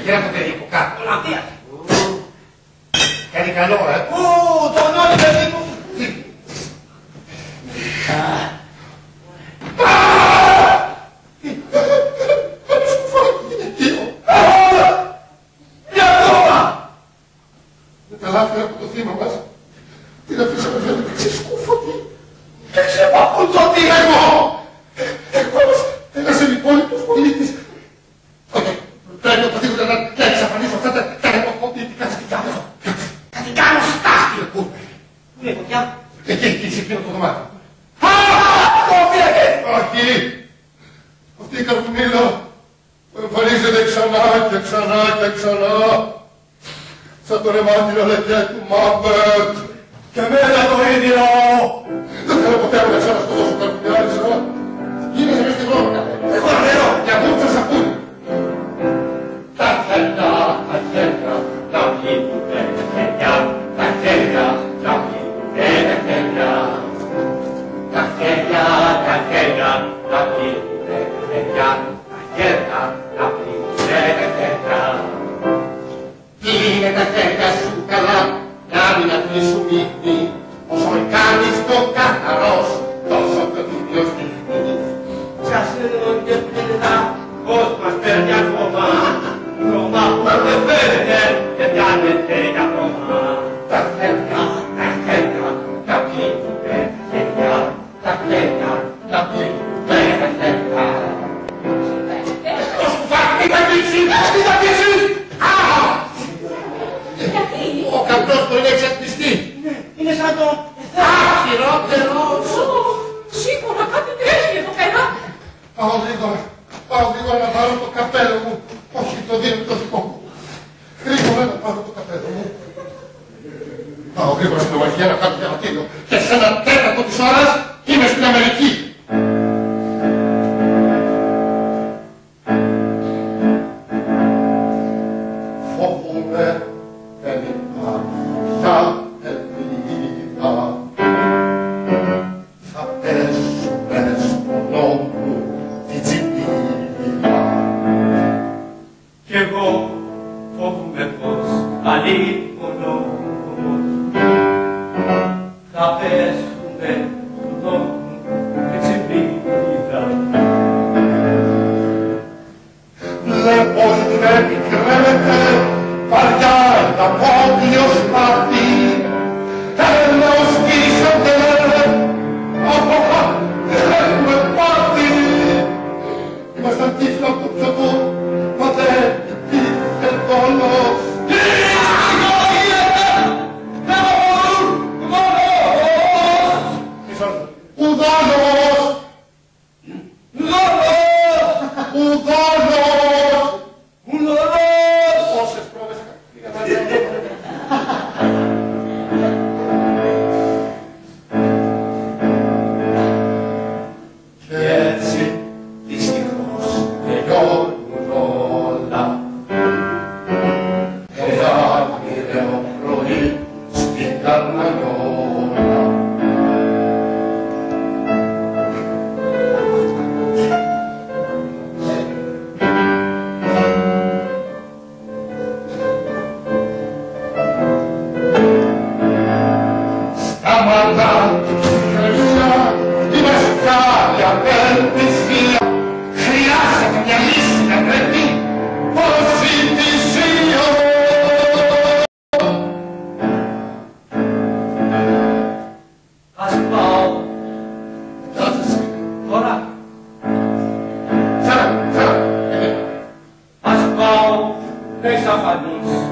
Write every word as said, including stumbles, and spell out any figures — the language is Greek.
πήρα το παιδί μου κάτω. Ολλανδίας. Κάνει καλό, ε. Ου, τον όλο παιδί μου. Μια ακόμα. Με τα λάθη από το θύμα μας, την αφήσαμε φαίνεται ξεσκούφωτη. Και ξεπαπουτσότη. Εγώ! Εγώ ένας ελληπόλοιπος πολίτης. Όχι, πρέπει οπωσδήποτε να εξαφανίσω αυτά τα εποχοποιητικά σκητά. Θα την κάνω στάχτη, πού. Πού είναι η φωτιά? Εκεί, εκεί, σε εκείνο το δωμάτιο. Α, το πήρατε. Όχι! Αυτή η καρφουνίλα που εμφανίζεται ξανά και ξανά και ξανά. Σαν το ρεμάτινο λεκέ του Μάμπερτ. Και μένα το ίδιο. Δεν θέλω ποτέ να με ξανασκοτώσω καρφουνιάρισα. Γίνεσαι μες στη βρώμικα. Εγώ νερό. Για αυτούς θα σ' ακούνε. Τα χέρια, τα χέρια, τα βγήκουνε τα χέρια, τα χέρια, τα βγήκουνε τα χέρια. Τα χέρια, τα χέρια, τα βγήκουνε τα χέρια, τα χέρια, τα βγήκουνε τα χέρια. Είναι τα χέρια σου καλά, να μην αφήσουν ίχνη, όσο με κάνεις το καθαρός, τόσο το ίδιο στιχνί. Σας λέω και πέρα, πώς μας παίρνει ακόμα. Χρώμα που δεν φαίνεται και πιάνεται για χρώμα. Τα χέρια, τα χέρια, τα πλήττουνε τα χέρια, τα χέρια, τα πλήττουνε τα χέρια. Το σκουφάκι, μην τα πείσεις, μην τα πείσεις! Ο καπνός μπορεί να εξατμιστεί. Είναι σαν το... Χειρότερος. Σίγουρα κάτι τρέχει εδώ πέρα. Πάω γρήγορα, πάω γρήγορα να πάρω το καπέλο μου. Όχι, το δίνω το δικό μου. Γρήγορα να πάρω το καπέλο μου. Πάω γρήγορα στην ομαρχία να κάνω διαβατήριο. Και σε ένα τέταρτο της ώρας είμαι στην Αμερική. Φοβούμαι, δεν υπάρχει πια ελπίδα. Θα πέσουμε στον νόμο την τσιμπίδα. Κι εγώ φοβούμαι πως αλίμονος θα πέσουμε στον νόμο την τσιμπίδα. Βλέπω είναι πικραίνεται βαριά τα πόδια σπάθη. Τέλος πίσονται από κάτι έχουμε πάθει. Ήμασταν τύφλα από το πιωτό, μα δεν υπήρχε τόνος. Τι γίνεται! Δεν μπορούν! Ουδάνος! Ουδάνος! Ουδάνος! Ουδάνος! Πόσες πρόβες πήγα να και έτσι δυστυχώς τελειώνουν όλα. Ένα μοιραίο πρωί στην Καρμανιόλα. Σταματά τη χρυσιά, τη μασκάλια απελπισία. Χρειάζεται μια λύση να πρέπει ποσιτησία. Ας πάω Κάθεσαι. τώρα. Τσάρα, τσάρα. Ας πάω να εξαφανίσω